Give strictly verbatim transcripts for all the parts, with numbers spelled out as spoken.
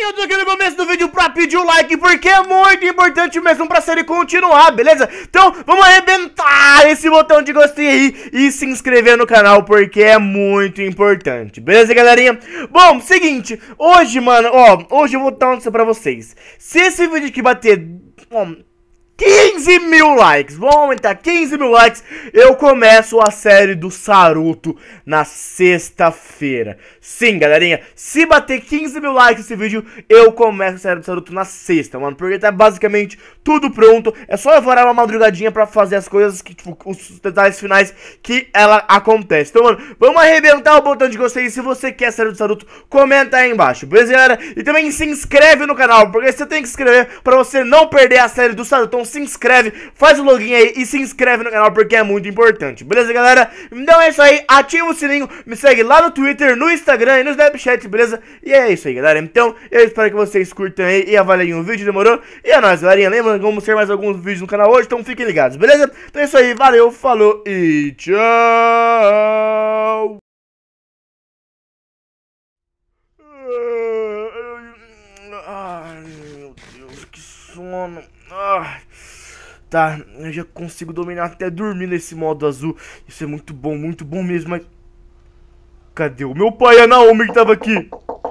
eu tô aqui no começo do vídeo pra pedir o like, porque é muito importante mesmo pra série continuar, beleza? Então, vamos arrebentar esse botão de gostei aí e se inscrever no canal, porque é muito importante, beleza, galerinha? Bom, seguinte, hoje, mano, ó, hoje eu vou dar uma notícia pra vocês. Se esse vídeo aqui bater... Ó, quinze mil likes, vamos aumentar quinze mil likes, eu começo a série do Saruto na sexta-feira. Sim, galerinha, se bater quinze mil likes esse vídeo, eu começo a série do Saruto na sexta, mano, porque tá basicamente tudo pronto. É só eu varar uma madrugadinha pra fazer as coisas, que, tipo, os detalhes finais que ela acontece. Então, mano, vamos arrebentar o botão de gostei. Se você quer a série do Saruto, comenta aí embaixo, beleza, galera? E também se inscreve no canal, porque você tem que se inscrever pra você não perder a série do Saruto. Então, se inscreve, faz o login aí e se inscreve no canal, porque é muito importante, beleza, galera? Então é isso aí, ativa o sininho, me segue lá no Twitter, no Instagram e no Snapchat, beleza? E é isso aí, galera. Então, eu espero que vocês curtam aí e avaliem o vídeo, demorou? E é nóis, galerinha. Lembrando que vamos ter mais alguns vídeos no canal hoje, então fiquem ligados, beleza? Então é isso aí, valeu, falou e tchau! Ai, meu Deus, que sono. Ai. Tá, eu já consigo dominar até dormir nesse modo azul. Isso é muito bom, muito bom mesmo, mas... Cadê o meu pai e a Naomi que tava aqui?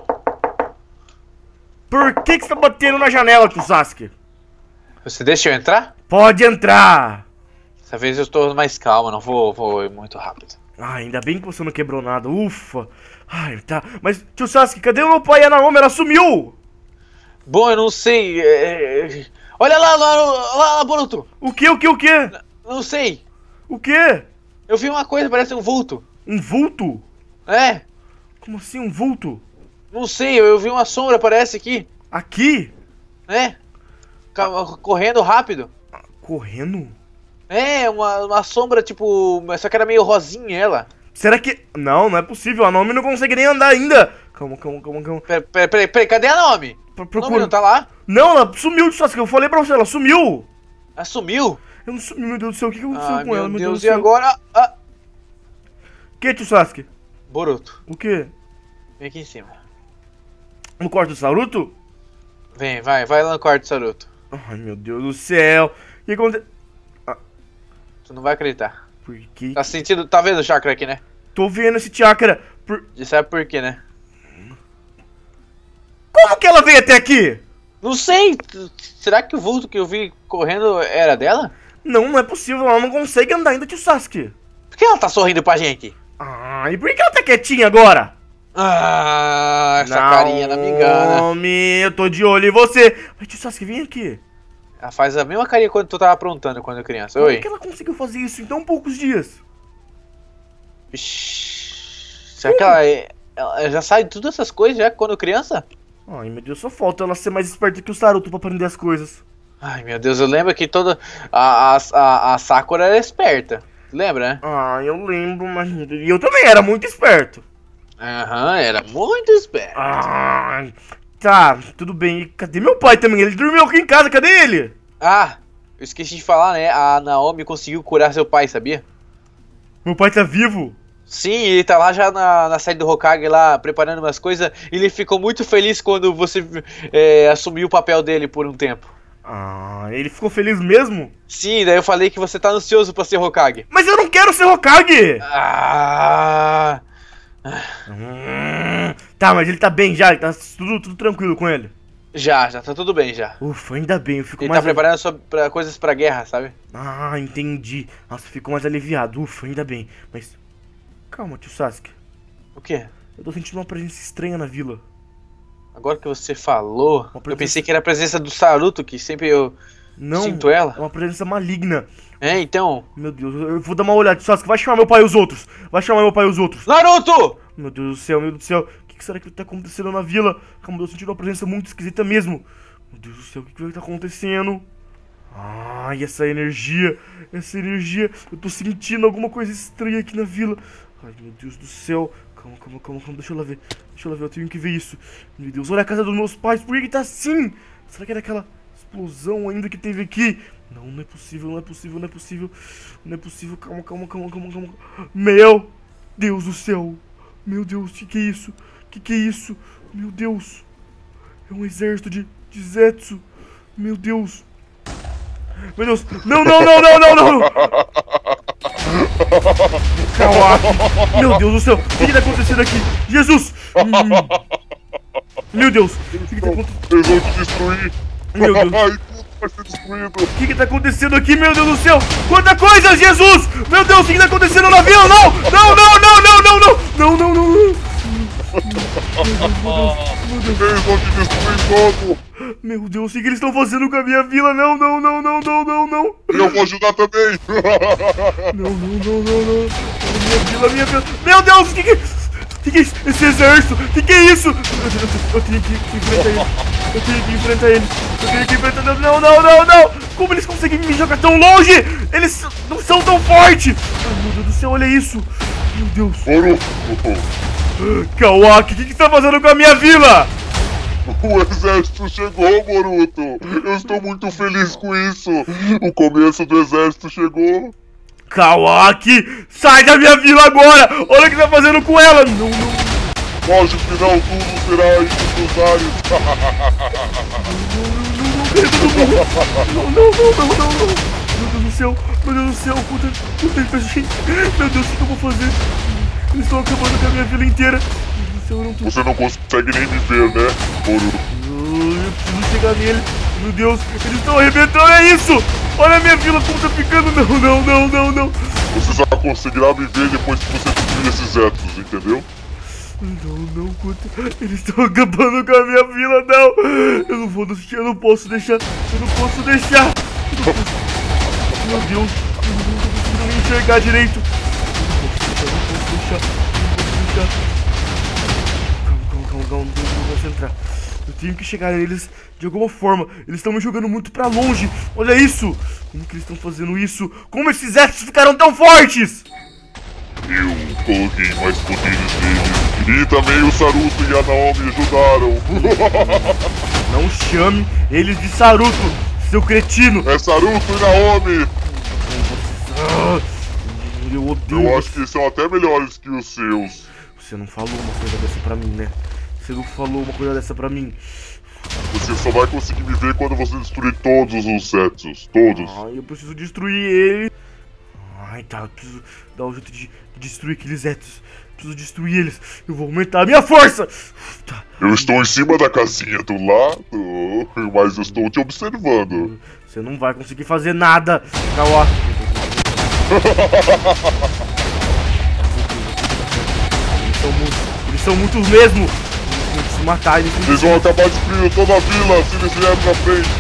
Por que que você tá batendo na janela, tio Sasuke? Você deixa eu entrar? Pode entrar! Dessa vez eu tô mais calmo, não vou, vou ir muito rápido. Ah, ainda bem que você não quebrou nada, ufa. Ai, tá, mas tio Sasuke, cadê o meu pai e a Naomi? Ela sumiu! Bom, eu não sei... É... Olha lá, lá, lá, lá, Boruto! O que, o que, o que? N não sei. O que? Eu vi uma coisa, parece um vulto. Um vulto? É? Como assim, um vulto? Não sei, eu, eu vi uma sombra, parece aqui. Aqui? É? Correndo rápido. Correndo? É, uma, uma sombra, tipo... Só que era meio rosinha ela. Será que... Não, não é possível, a Naomi não consegue nem andar ainda. Calma, calma, calma, calma. Peraí, peraí, peraí, pera, cadê a Naomi? Procura... Naomi não tá lá? Não, ela sumiu, Sasuke, eu falei pra você, ela sumiu. Ela sumiu? Eu não sumi, meu Deus do céu, o que, que aconteceu Ai, com ela, meu meu Deus Deus, do e céu? agora? Ah. Que, tio Sasuke? Boruto, O que? vem aqui em cima. No quarto do Saruto? Vem, vai, vai lá no quarto do Saruto. Ai, meu Deus do céu. O que aconteceu? Tu não vai acreditar. Por que? Tá sentindo, tá vendo o chakra aqui, né? Tô vendo esse chakra. Por... E sabe por quê, né? Como que ela veio até aqui? Não sei, será que o vulto que eu vi correndo era dela? Não, não é possível, ela não consegue andar ainda, tio Sasuke. Por que ela tá sorrindo pra gente? Ah, e por que ela tá quietinha agora? Ah, essa carinha da migana. Homem, eu tô de olho em você. Mas tio Sasuke, vem aqui. Ela faz a mesma carinha quando tu tava aprontando quando eu criança. Como Oi. que ela conseguiu fazer isso em tão poucos dias? Ixi, será que ela, é- ela já sabe todas essas coisas já quando criança? Ai, meu Deus, só falta ela ser mais esperta que o Saruto pra aprender as coisas. Ai, meu Deus, eu lembro que toda a, a, a, a Sakura era esperta. Lembra, né? Ah, eu lembro, mas... E eu também era muito esperto. Aham, era muito esperta. Ah, tá, tudo bem. E cadê meu pai também? Ele dormiu aqui em casa, cadê ele? Ah, eu esqueci de falar, né? A Naomi conseguiu curar seu pai, sabia? Meu pai tá vivo? Sim, ele tá lá já na, na sede do Hokage, lá preparando umas coisas. Ele ficou muito feliz quando você é, assumiu o papel dele por um tempo. Ah, ele ficou feliz mesmo? Sim, daí eu falei que você tá ansioso pra ser Hokage. Mas eu não quero ser Hokage! Ah, Hum, tá, mas ele tá bem já, tá tudo, tudo tranquilo com ele. já, já tá tudo bem já. Ufa, ainda bem, eu fico Ele mais... tá preparando só pra coisas pra guerra, sabe? Ah, entendi. Nossa, eu fico mais aliviado, ufa, ainda bem. Mas, calma, tio Sasuke. O quê? Eu tô sentindo uma presença estranha na vila. Agora que você falou, presença- eu pensei que era a presença do Saruto, que sempre eu Não, sinto ela. é uma presença maligna. É, então... Meu Deus, eu vou dar uma olhada, tio Sasuke, vai chamar meu pai e os outros. Vai chamar meu pai e os outros. Naruto! Meu Deus do céu, meu Deus do céu. O que, que será que tá acontecendo na vila? Calma, eu tô sentindo uma presença muito esquisita mesmo. Meu Deus do céu, o que, que vai estar acontecendo? Ai, essa energia, essa energia. Eu tô sentindo alguma coisa estranha aqui na vila. Ai, meu Deus do céu. Calma, calma, calma, calma, deixa eu lá ver. Deixa eu lá ver, eu tenho que ver isso. Meu Deus, olha a casa dos meus pais, por que que tá assim? Será que era aquela explosão ainda que teve aqui? Não, não é possível, não é possível, não é possível. Não é possível, calma, calma, calma, calma, calma. Meu Deus do céu. Meu Deus, que que é isso? Que que é isso? Meu Deus. É um exército de, de Zetsu. Meu Deus. Meu Deus. Não, não, não, não, não, não. Kawaki. Meu Deus do céu. O que tá acontecendo aqui? Jesus. Hum. Meu Deus. O que, que tá acontecendo? Eles vão te destruir. Meu Deus. Ai, tudo vai ser destruído. O que que tá acontecendo aqui, meu Deus do céu? Quanta coisa, Jesus! Meu Deus, o que que tá acontecendo na vila? Não! Não, não, não, não, não, não! Não, não, não, não! Eles vão te destruir todo. Meu Deus, o que que eles estão fazendo com a minha vila? Não, não, não, não, não, não, não! Eu vou ajudar também. Não, não, não, não, não! Minha vila, minha vila! Meu Deus, o que que... Que que é isso? Esse exército? Que que é isso? Eu, eu, eu tenho que enfrentar ele. Eu tenho que enfrentar ele. Eu tenho que enfrentar ele. Não, não, não, não. Como eles conseguem me jogar tão longe? Eles não são tão fortes. Ai, meu Deus do céu, olha isso. Meu Deus. Boruto. Kawaki, o que que você tá fazendo com a minha vila? O exército chegou, Boruto. Eu estou muito feliz com isso. O começo do exército chegou. Kawaki, sai da minha vila agora. Olha o que você tá fazendo com ela. Não, não. Lógico que não, tudo será indo pros ares. Não, não, não, não, não, não, não. Meu Deus do céu, meu Deus do céu, puta, puta gente. Meu Deus, o que eu vou fazer? Eles estão acabando com a minha vila inteira. Meu Deus do céu, eu não tô... Você não consegue nem me ver, né, Boruto? Eu preciso chegar nele. Meu Deus, eles estão arrebentando, é isso! Olha a minha vila como tá ficando. Não, não, não, não, não. Você só conseguirá me ver depois que você destruir esses Zetsus, entendeu? Não, não, puta. Eles estão acabando com a minha vila, não. Eu não vou deixar, eu não posso deixar. Eu não posso deixar. Eu não posso... Meu Deus, eu não tô conseguindo nem enxergar direito. Eu não posso deixar, eu não posso deixar. Calma, calma, calma, calma, não vou concentrar. Eu tenho que chegar neles de alguma forma. Eles estão me jogando muito pra longe. Olha isso. Como que eles estão fazendo isso? Como esses Zetsus ficaram tão fortes? Eu coloquei mais poderes neles. E também o Saruto e a Naomi ajudaram. Não chame eles de Saruto, seu cretino. É Saruto e Naomi. Ah, eu odeio. Eu acho que são até melhores que os seus. Você não falou uma coisa dessa pra mim, né? Você não falou uma coisa dessa pra mim. Você só vai conseguir me ver quando você destruir todos os Zetsus. Todos. Ai, eu preciso destruir ele. Ai, tá. Eu preciso dar um jeito de, de destruir aqueles Zetsus. Preciso destruir eles. Eu vou aumentar a minha força. Tá. Eu estou em cima da casinha do lado, mas eu estou te observando. Você não vai conseguir fazer nada, Kawaki. Eles são muitos. Eles são muitos mesmo. Eles vão se matar. Eles, eles vão acabar destruindo toda a vila se eles vierem pra frente.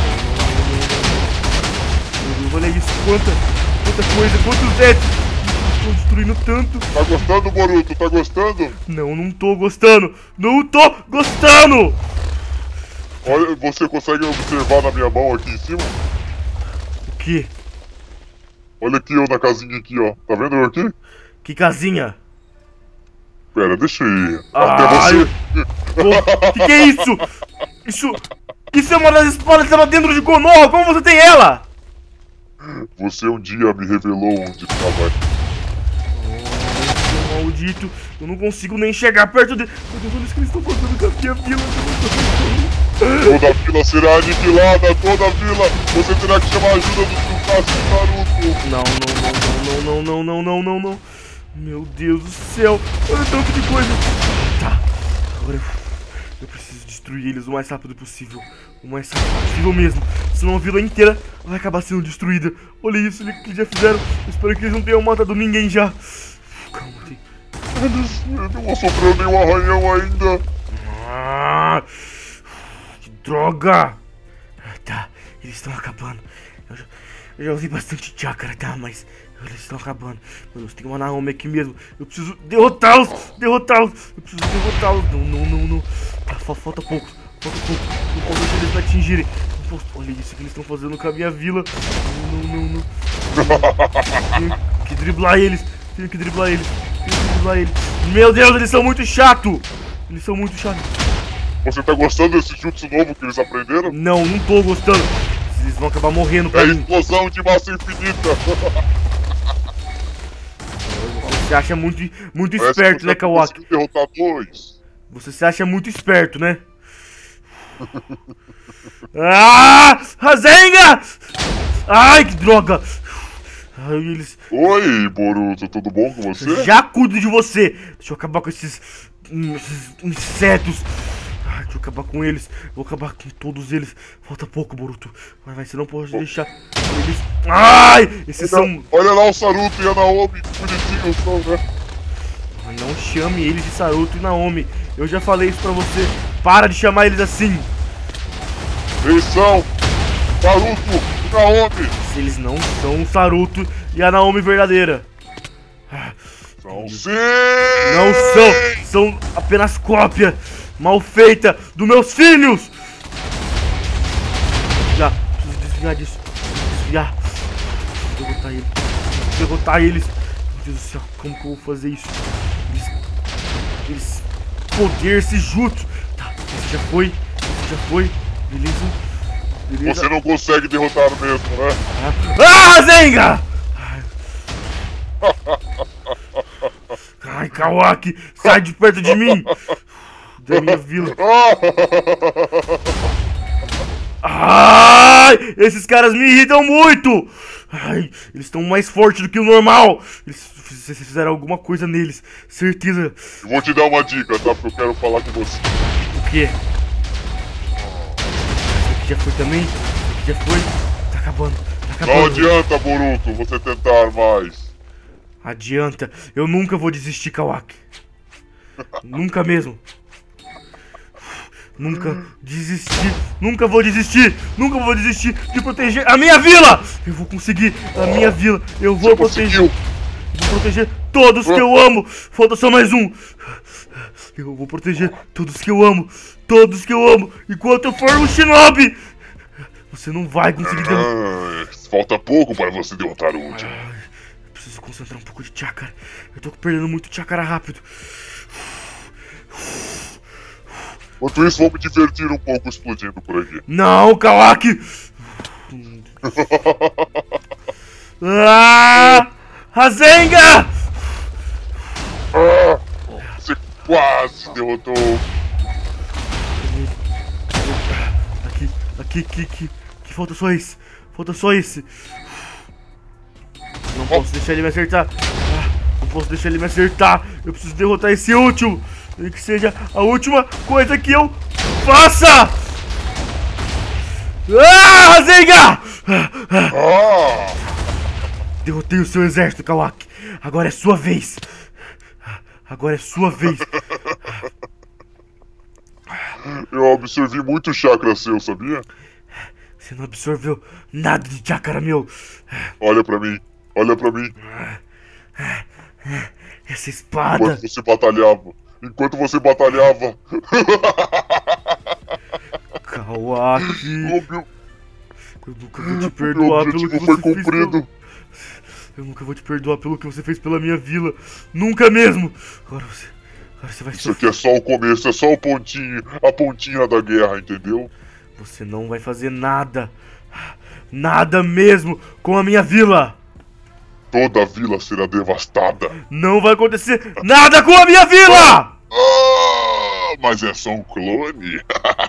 Meu Deus, olha isso. Quanta, quanta coisa. Quantos Zetsus. Estou destruindo tanto. Tá gostando, Boruto? Tá gostando? Não, não tô gostando. Não tô gostando. Olha, você consegue observar na minha mão aqui em cima? O quê? Olha aqui, ó, na casinha aqui, ó. Tá vendo eu aqui? Que casinha? Pera, deixa eu ir. Ah, Até você. O que, que é isso? Isso... Isso é uma das espadas que estava dentro de Konoha. Como você tem ela? Você um dia me revelou onde estava. Oh, maldito. Eu não consigo nem chegar perto dele. Meu Deus, olha isso que eles estão fazendo com a minha vila. Toda a vila será aniquilada, toda a vila. Você terá que chamar a ajuda do Tsukasa e Naruto. Não, não, não, não, não, não, não, não, não. Meu Deus do céu. Olha tanto de coisa. Tá. Agora eu, eu preciso destruir eles o mais rápido possível. O mais rápido possível mesmo. Senão a vila inteira vai acabar sendo destruída. Olha isso que eles já fizeram. Eu espero que eles não tenham matado ninguém já. Calma, tem... Eles não sofreu nenhum arranhão ainda. Ah, que droga. Tá, eles estão acabando. Eu já, eu já usei bastante chakra, tá? Mas eles estão acabando. Meu Deus, tem uma Naomi aqui mesmo. Eu preciso derrotá-los. Derrotá-los. Eu preciso derrotá-los. Não, não, não, não. Tá, falta pouco. Falta pouco. Não posso deixar eles me atingirem. Não posso... Olha isso que eles estão fazendo com a minha vila. Não, não, não, não. Tenho que driblar eles. Tenho que driblar eles. Tenho que driblar eles. Meu Deus, eles são muito chatos. Eles são muito chatos. Você tá gostando desse jutsu novo que eles aprenderam? Não, não tô gostando. Eles vão acabar morrendo pra é mim. Explosão de massa infinita. Você se acha muito, muito esperto, né, Kawaki? Derrotar dois. Você se acha muito esperto, né? Ah! Rasengan! Ai, que droga! Ai, eles... Oi, Boruto, tudo bom com você? Já cuido de você! Deixa eu acabar com esses, esses insetos. Ai, deixa eu acabar com eles. Vou acabar com todos eles. Falta pouco, Boruto. Mas, mas você não pode deixar eles... Ai! Esses olha, são... olha lá o Saruto e a Naomi, que bonitinhos são, né? Não chame eles de Saruto e Naomi. Eu já falei isso pra você. Para de chamar eles assim. Eles são Saruto e Naomi. Se eles não são o Saruto e a Naomi verdadeira. São sim. Não são. São apenas cópia mal feita dos meus filhos. Já, preciso desviar disso. Preciso desviar. Preciso derrotar eles. Preciso derrotar eles. Meu Deus do céu, como que eu vou fazer isso? Eles... Eles... Poder, esse jutsu. Tá, esse já foi. Esse já foi. Beleza. Beleza. Você não consegue derrotar mesmo, né? Ah, Zenga! Ai, Kawaki, sai de perto de mim! Da minha vila. Ai, esses caras me irritam muito! Ai, eles estão mais fortes do que o normal! Eles fizeram alguma coisa neles, certeza. Eu vou te dar uma dica, tá? Porque eu quero falar com você. O quê? Esse aqui já foi também? Esse aqui já foi? Tá acabando, tá acabando. Não adianta, Boruto, você tentar mais. Adianta, eu nunca vou desistir, Kawaki. Nunca mesmo. Nunca desistir, nunca vou desistir, nunca vou desistir de proteger a minha vila! Eu vou conseguir a minha vila, eu vou Você proteger. conseguiu. Vou proteger todos que eu amo. Falta só mais um. Eu vou proteger todos que eu amo, todos que eu amo, enquanto eu for um shinobi. Você não vai conseguir derrotar. Ah, falta pouco para você derrotar o último. Preciso concentrar um pouco de chakra. Eu tô perdendo muito chakra rápido. Enquanto isso, vou me divertir um pouco explodindo por aqui. Não, Kawaki! Ah! Rasengan! Ah, você quase derrotou. Aqui, aqui, aqui, aqui. Aqui falta só esse. Falta só esse. Não posso deixar ele me acertar. Ah, não posso deixar ele me acertar. Eu preciso derrotar esse último. E que seja a última coisa que eu faça. Ah, Rasengan! Ah! Derrotei o seu exército, Kawaki. Agora é sua vez. Agora é sua vez. Eu absorvi muito chakra seu, sabia? Você não absorveu nada de chakra, meu. Olha pra mim, olha pra mim. Essa espada. Enquanto você batalhava. Enquanto você batalhava. Kawaki. O meu, Eu nunca vou te meu perdoar pelo que objetivo você foi fez. cumprido. Pelo... Eu nunca vou te perdoar pelo que você fez pela minha vila. Nunca mesmo. Agora você, agora você vai Isso aqui é só o começo, é só o pontinho, a pontinha da guerra, entendeu? Você não vai fazer nada. Nada mesmo com a minha vila. Toda a vila será devastada. Não vai acontecer nada com a minha vila! Ah, mas é só um clone.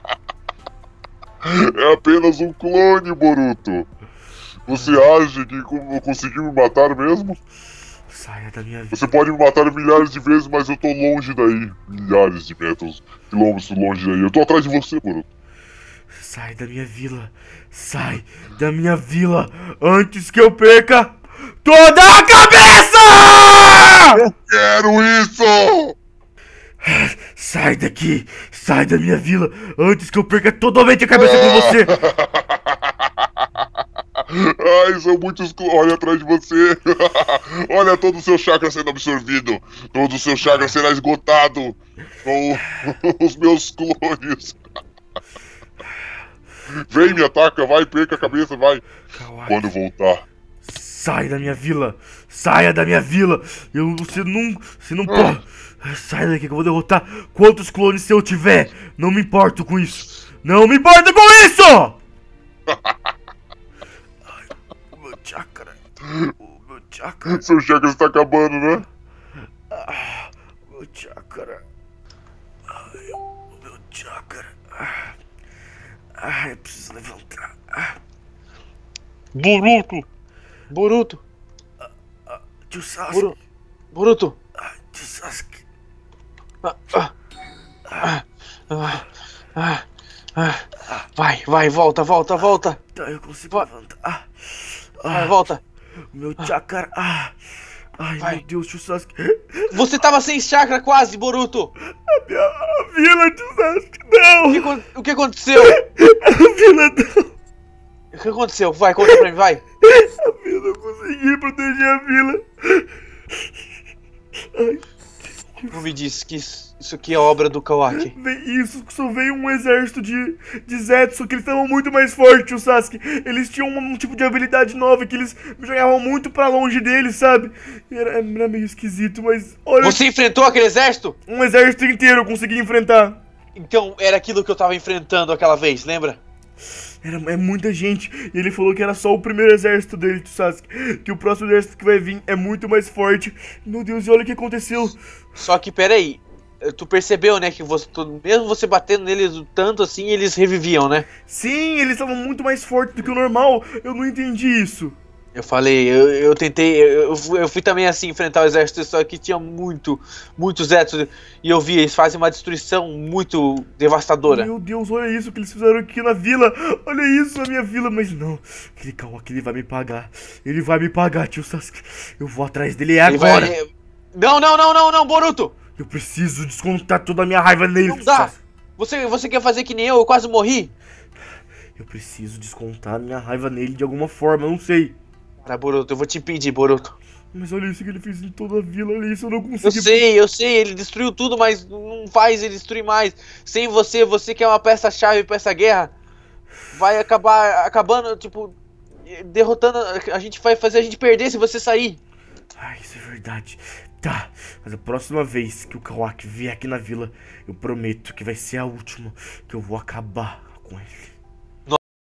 É apenas um clone, Boruto. Você acha que conseguiu me matar mesmo? Saia da minha vida. Você pode me matar milhares de vezes, mas eu tô longe daí. Milhares de metros, quilômetros longe daí. Eu tô atrás de você, Boruto. Sai da minha vila. Sai da minha vila antes que eu perca toda a cabeça! Eu quero isso! Sai daqui. Sai da minha vila antes que eu perca totalmente a cabeça com você. Ai, são muitos clones. Olha atrás de você. Olha todo o seu chakra sendo absorvido. Todo o seu chakra será esgotado com os meus clones. Vem, me ataca, vai, perca a cabeça, vai. Kawaki, Quando voltar. sai da minha vila. Saia da minha vila. Eu, você não... Você não pode... Sai daqui que eu vou derrotar quantos clones se eu tiver. Não me importo com isso. Não me importo com isso! Ai, o meu chakra. O meu chakra. Seu chakra está acabando, né? Ah, o meu chakra. Ai, o meu chakra. Ah, Ai, eu preciso levantar. Ah, Boruto! Boruto! tio Sasuke. Boru- Boruto! Ah, tio Sasuke. Ah, ah, ah, ah, ah, ah. Vai, vai, volta, volta, volta! Tá, eu consigo Vai. levantar. Ah, Vai, ah, volta! meu chakra. Ah, ai, Vai. meu Deus, tio Sasuke. Você tava sem chakra quase, Boruto! A minha a vila, tio Sasuke. O que, Não. acon- o que aconteceu? A vila não. O que aconteceu? Vai, conta pra mim, vai! A vila não consegui proteger a vila. Ai, Não me diz que isso, isso aqui é obra do Kawaki. vem isso, só veio um exército de, de Zetsu, que eles estavam muito mais fortes, o Sasuke. Eles tinham um, um tipo de habilidade nova, que eles me jogavam muito pra longe deles, sabe? Era, era meio esquisito, mas olha, Você enfrentou aquele exército? um exército inteiro eu consegui enfrentar. Então, era aquilo que eu tava enfrentando aquela vez, lembra? Era, é muita gente, e ele falou que era só o primeiro exército dele, tio Sasuke. Que o próximo exército que vai vir é muito mais forte. Meu Deus, e olha o que aconteceu. Só que, peraí, tu percebeu, né, que você, tu- mesmo você batendo neles tanto assim, eles reviviam, né? Sim, eles estavam muito mais fortes do que o normal. Eu não entendi isso. Eu falei, eu, eu tentei, eu, eu fui, eu fui também assim enfrentar o exército, só que tinha muito, muitos Zetsu, e eu vi, eles fazem uma destruição muito devastadora. Meu Deus, olha isso que eles fizeram aqui na vila. Olha isso, a minha vila. Mas não, aquele Kawaki, ele vai me pagar. Ele vai me pagar, tio Sasuke. Eu vou atrás dele Ele agora. vai- Não, não, não, não, não, Boruto! Eu preciso descontar toda a minha raiva nele, Não tio dá! Sasuke. Você, você quer fazer que nem eu, eu quase morri? Eu preciso descontar a minha raiva nele de alguma forma, eu não sei. Para, Boruto, eu vou te impedir, Boruto. Mas olha isso que ele fez em toda a vila, olha isso, eu não Eu consegui. sei, eu sei, ele destruiu tudo, mas não faz ele destruir mais. Sem você, você que é uma peça-chave pra essa guerra, vai acabar acabando, tipo, derrotando. A gente vai fazer a gente perder se você sair. Ai, isso é verdade. Tá, mas a próxima vez que o Kawaki vier aqui na vila, eu prometo que vai ser a última que eu vou acabar com ele.